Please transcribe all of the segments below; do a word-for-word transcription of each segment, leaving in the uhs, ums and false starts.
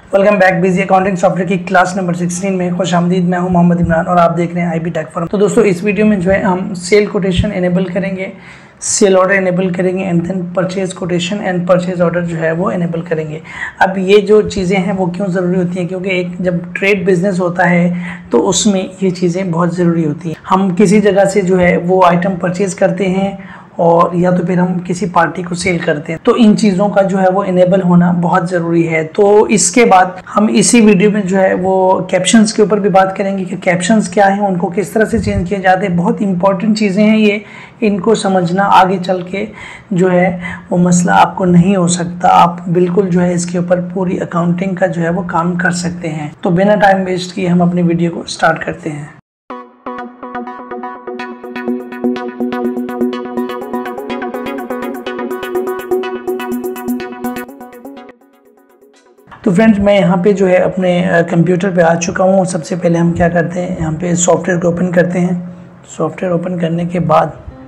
Welcome back Busy accounting software की class number सोलह में खुश आमदीद। मैं हूं मोहम्मद इमरान और आप देख रहे हैं आईबी टेक फॉरम। तो दोस्तों इस वीडियो में जो है हम सेल कोटेशन इनेबल करेंगे, सेल ऑर्डर इनेबल करेंगे and then purchase quotation and purchase order जो है वो इनेबल करेंगे। अब ये जो चीज़ें हैं वो क्यों ज़रूरी होती हैं, क्योंकि एक जब ट्रेड बिजनेस होता है तो उसमें ये चीज़ें बहुत ज़रूरी होती हैं। हम किसी जगह से जो है वो आइटम परचेज़ करते हैं और या तो फिर हम किसी पार्टी को सेल करते हैं, तो इन चीज़ों का जो है वो इनेबल होना बहुत ज़रूरी है। तो इसके बाद हम इसी वीडियो में जो है वो कैप्शंस के ऊपर भी बात करेंगे कि कैप्शंस क्या हैं, उनको किस तरह से चेंज किए जाते हैं। बहुत इंपॉर्टेंट चीज़ें हैं ये, इनको समझना आगे चल के जो है वो मसला आपको नहीं हो सकता। आप बिल्कुल जो है इसके ऊपर पूरी अकाउंटिंग का जो है वो काम कर सकते हैं। तो बिना टाइम वेस्ट किए हम अपनी वीडियो को स्टार्ट करते हैं। तो फ्रेंड्स मैं यहाँ पे जो है अपने कंप्यूटर पे आ चुका हूँ। सबसे पहले हम क्या करते हैं, यहाँ पे सॉफ्टवेयर को ओपन करते हैं। सॉफ्टवेयर ओपन करने के बाद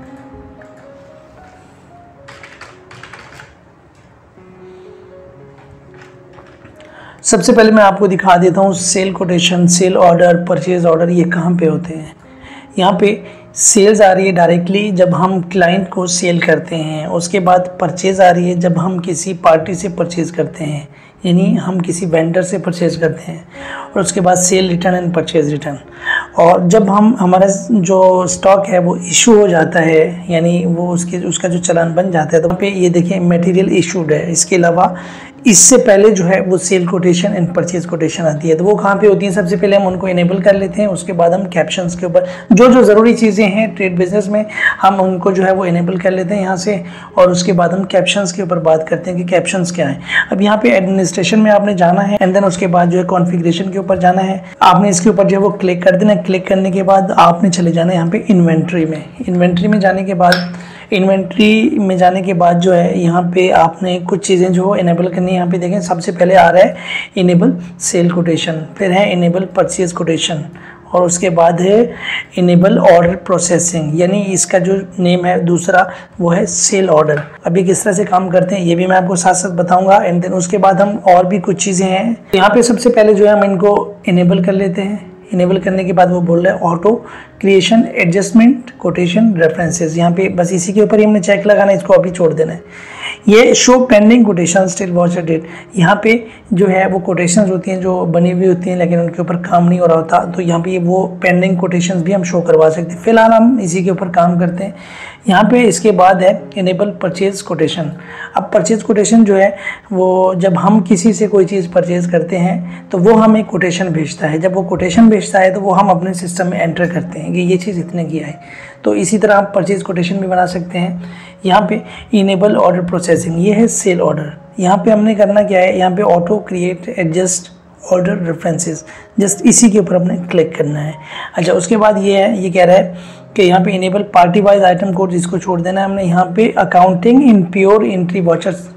सबसे पहले मैं आपको दिखा देता हूँ sale quotation, sale order, purchase order ये कहाँ पे होते हैं। यहाँ पे सेल्स आ रही है डायरेक्टली जब हम क्लाइंट को सेल करते हैं, उसके बाद परचेज आ रही है जब हम किसी पार्टी से परचेज करते हैं, यानी हम किसी वेंडर से परचेज करते हैं, और उसके बाद sale return and purchase return. और जब हम हमारा जो स्टॉक है वो इशू हो जाता है, यानी वो उसके उसका जो चालान बन जाता है, तो वहाँ पे ये देखिए मटेरियल इशूड है। इसके अलावा इससे पहले जो है वो sale quotation and purchase quotation आती है। तो वो कहाँ पे होती है, सबसे पहले हम उनको इनेबल कर लेते हैं। उसके बाद हम कैप्शंस के ऊपर जो जो ज़रूरी चीज़ें हैं ट्रेड बिजनेस में हम उनको जो है वो इनेबल कर लेते हैं यहाँ से, और उसके बाद हम कैप्शंस के ऊपर बात करते हैं कि कैप्शंस क्या है। अब यहाँ पे एडमिनिस्ट्रेशन में आपने जाना है एंड देन उसके बाद जो है कॉन्फ़िगरेशन के ऊपर जाना है। आपने इसके ऊपर जो है वो क्लिक कर देना। क्लिक करने के बाद आपने चले जाना है यहाँ पे इन्वेंट्री में। इन्वेंट्री में जाने के बाद इन्वेंट्री में जाने के बाद जो है यहाँ पे आपने कुछ चीज़ें जो इनेबल करनी है। यहाँ पे देखें सबसे पहले आ रहा है इनेबल सेल कोटेशन, फिर है इनेबल परचेज कोटेशन, और उसके बाद है इनेबल ऑर्डर प्रोसेसिंग, यानी इसका जो नेम है दूसरा वो है सेल ऑर्डर। अभी किस तरह से काम करते हैं ये भी मैं आपको साथ साथ बताऊंगा। एंड देन उसके बाद हम और भी कुछ चीज़ें हैं यहाँ पे सबसे पहले जो है हम इनको इनेबल कर लेते हैं। इनेबल करने के बाद वो बोल रहा है auto creation adjustment quotation references. यहाँ पे बस इसी के ऊपर ही हमने चेक लगाना है, इसको अभी छोड़ देना है। ये show pending quotation still watch date, यहाँ पे जो है वो कोटेशंस होती हैं जो बनी हुई होती हैं लेकिन उनके ऊपर काम नहीं हो रहा होता, तो यहाँ पे वो पेंडिंग कोटेशंस भी हम शो करवा सकते हैं। फिलहाल हम इसी के ऊपर काम करते हैं। यहाँ पे इसके बाद है इनेबल परचेज कोटेशन। अब परचेज कोटेशन जो है वो जब हम किसी से कोई चीज़ परचेज करते हैं तो वो हमें कोटेशन भेजता है। जब वो कोटेशन भेजता है तो वो हम अपने सिस्टम में एंटर करते हैं कि ये चीज़ इतने की है। तो इसी तरह आप परचेज कोटेशन भी बना सकते हैं। यहाँ पे इनेबल ऑर्डर प्रोसेसिंग, ये है सेल ऑर्डर। यहाँ पे हमने करना क्या है, यहाँ पे auto create adjust order references, just इसी के ऊपर हमने क्लिक करना है। अच्छा उसके बाद ये है, ये कह रहा है कि यहाँ पे enable party wise item code, इसको छोड़ देना है हमने। यहाँ पे accounting in pure entry vouchers,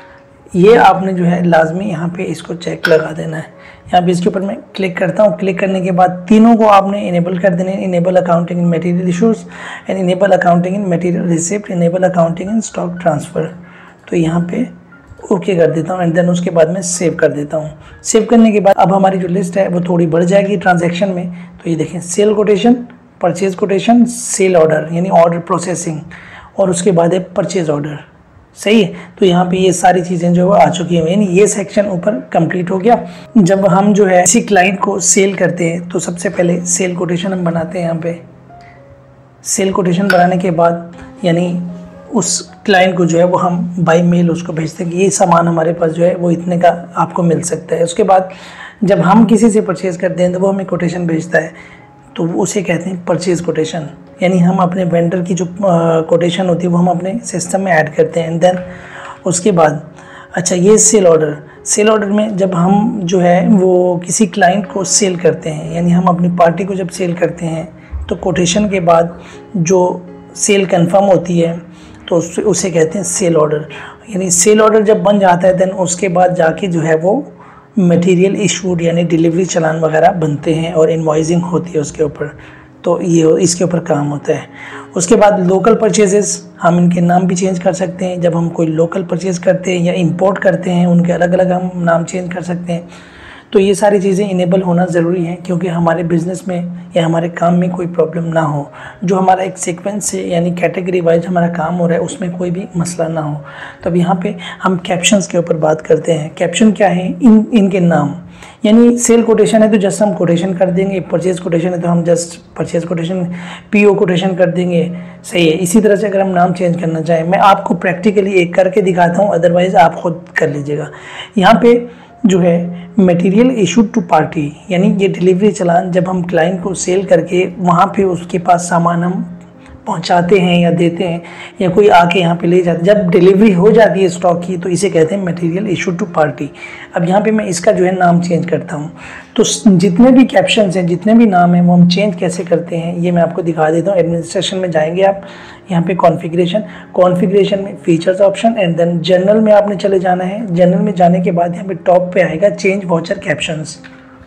ये आपने जो है लाजमी यहाँ पे इसको चेक लगा देना है। यहाँ पे इसके ऊपर मैं क्लिक करता हूँ। क्लिक करने के बाद तीनों को आपने इनेबल कर देने, enable accounting in material issues and enable accounting in material receipt, enable accounting in stock transfer. तो यहाँ पे ओके कर देता हूँ एंड देन उसके बाद मैं सेव कर देता हूँ। सेव करने के बाद अब हमारी जो लिस्ट है वो थोड़ी बढ़ जाएगी ट्रांजैक्शन में। तो ये देखें sale quotation, purchase quotation, sale order यानी ऑर्डर प्रोसेसिंग, और उसके बाद है परचेज ऑर्डर। सही है, तो यहाँ पे ये सारी चीज़ें जो है आ चुकी हैं, यानी ये सेक्शन ऊपर कंप्लीट हो गया। जब हम जो है किसी क्लाइंट को सेल करते हैं तो सबसे पहले सेल कोटेशन हम बनाते हैं। यहाँ पे सेल कोटेशन बनाने के बाद यानी उस क्लाइंट को जो है वो हम बाय मेल उसको भेजते हैं कि ये सामान हमारे पास जो है वो इतने का आपको मिल सकता है। उसके बाद जब हम किसी से परचेज़ करते हैं तो वो हमें कोटेशन भेजता है, तो उसे कहते हैं परचेज़ कोटेशन, यानी हम अपने वेंडर की जो कोटेशन होती है वो हम अपने सिस्टम में ऐड करते हैं। एंड देन उसके बाद अच्छा ये सेल ऑर्डर, सेल ऑर्डर में जब हम जो है वो किसी क्लाइंट को सेल करते हैं, यानी हम अपनी पार्टी को जब सेल करते हैं तो कोटेशन के बाद जो सेल कंफर्म होती है तो उस, उसे कहते हैं सेल ऑर्डर। यानी सेल ऑर्डर जब बन जाता है देन उसके बाद जाके जो है वो मटेरियल इशूड यानी डिलीवरी चालान वगैरह बनते हैं और इनवॉइसिंग होती है उसके ऊपर। तो ये इसके ऊपर काम होता है। उसके बाद लोकल परचेजेस, हम इनके नाम भी चेंज कर सकते हैं। जब हम कोई लोकल परचेज़ करते हैं या इंपोर्ट करते हैं उनके अलग अलग हम नाम चेंज कर सकते हैं। तो ये सारी चीज़ें इनेबल होना ज़रूरी है, क्योंकि हमारे बिज़नेस में या हमारे काम में कोई प्रॉब्लम ना हो, जो हमारा एक सीक्वेंस से यानी कैटेगरी वाइज हमारा काम हो रहा है उसमें कोई भी मसला ना हो। तो अब यहाँ पे हम कैप्शंस के ऊपर बात करते हैं। कैप्शन क्या है? इन इनके नाम, यानी सेल कोटेशन है तो जस्ट हम कोटेशन कर देंगे, परचेज कोटेशन है तो हम just purchase quotation, PO quotation कर देंगे, सही है। इसी तरह से अगर हम नाम चेंज करना चाहें, मैं आपको प्रैक्टिकली एक करके दिखाता हूँ, अदरवाइज़ आप खुद कर लीजिएगा। यहाँ पे जो है मटेरियल इशूड टू पार्टी, यानी ये डिलीवरी चालान जब हम क्लाइंट को सेल करके वहाँ पे उसके पास सामान हम पहुंचाते हैं या देते हैं या कोई आके यहाँ पे ले जाते हैं, जब डिलीवरी हो जाती है स्टॉक की तो इसे कहते हैं मटेरियल इशूड टू पार्टी। अब यहाँ पे मैं इसका जो है नाम चेंज करता हूँ। तो जितने भी कैप्शंस हैं, जितने भी नाम हैं, वो हम चेंज कैसे करते हैं ये मैं आपको दिखा देता हूँ। एडमिनिस्ट्रेशन में जाएंगे आप, यहाँ पे कॉन्फ़िगरेशन, कॉन्फ़िगरेशन में features option and then general में आपने चले जाना है। जनरल में जाने के बाद यहाँ पे टॉप पे आएगा चेंज वाउचर कैप्शंस।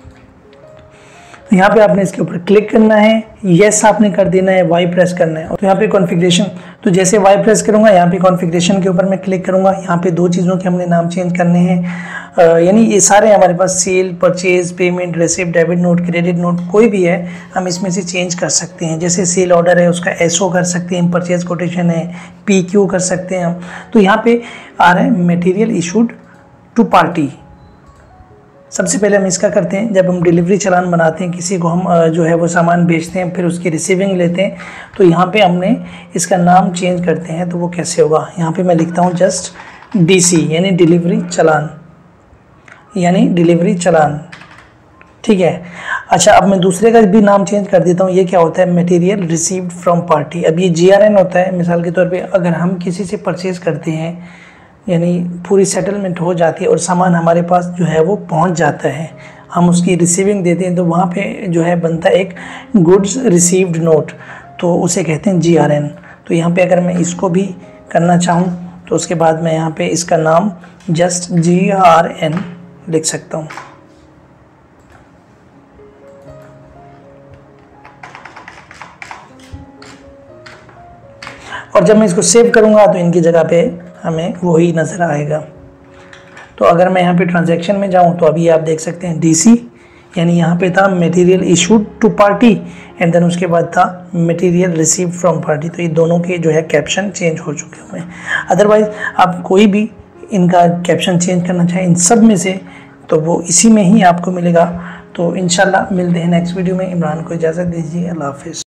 यहाँ पे आपने इसके ऊपर क्लिक करना है, येस आपने कर देना है, वाई प्रेस करना है। तो यहाँ पे कॉन्फ़िगरेशन, तो जैसे वाई प्रेस करूँगा यहाँ पे कॉन्फ़िगरेशन के ऊपर मैं क्लिक करूँगा। यहाँ पे दो चीज़ों के हमने नाम चेंज करने हैं, यानी ये सारे हमारे पास sale, purchase, payment, receipt, debit note, credit note कोई भी है हम इसमें से चेंज कर सकते हैं। जैसे सेल ऑर्डर है उसका एसओ कर सकते हैं, परचेज कोटेशन है पी क्यू कर सकते हैं हम। तो यहाँ पे आ रहा है मटेरियल इशूड टू पार्टी। सबसे पहले हम इसका करते हैं, जब हम डिलीवरी चालान बनाते हैं, किसी को हम जो है वो सामान बेचते हैं, फिर उसकी रिसीविंग लेते हैं, तो यहाँ पे हमने इसका नाम चेंज करते हैं। तो वो कैसे होगा? यहाँ पे मैं लिखता हूँ जस्ट डीसी, यानी डिलीवरी चालान, यानी डिलीवरी चालान, ठीक है। अच्छा, अब मैं दूसरे का भी नाम चेंज कर देता हूँ। ये क्या होता है? Material received from party. अब ये जी आर एन होता है। मिसाल के तौर पर अगर हम किसी से परचेज़ करते हैं, यानी पूरी सेटलमेंट हो जाती है और सामान हमारे पास जो है वो पहुंच जाता है, हम उसकी रिसीविंग देते हैं, तो वहाँ पे जो है बनता है एक गुड्स रिसीव्ड नोट, तो उसे कहते हैं जी आर एन। तो यहाँ पे अगर मैं इसको भी करना चाहूँ तो उसके बाद मैं यहाँ पे इसका नाम जस्ट जी आर एन लिख सकता हूँ। और जब मैं इसको सेव करूँगा तो इनकी जगह पे हमें वही नज़र आएगा। तो अगर मैं यहाँ पे ट्रांजैक्शन में जाऊँ तो अभी आप देख सकते हैं डीसी, यानी यहाँ पे था material issued to party and then उसके बाद था मटेरियल रिसीव्ड फ्रॉम पार्टी। तो ये दोनों के जो है कैप्शन चेंज हो चुके हुए हैं। अदरवाइज़ आप कोई भी इनका कैप्शन चेंज करना चाहें इन सब में से, तो वो इसी में ही आपको मिलेगा। तो इंशाल्लाह मिलते हैं नेक्स्ट वीडियो में। इमरान को इजाज़त दीजिए, अल्लाह हाफ़िज़।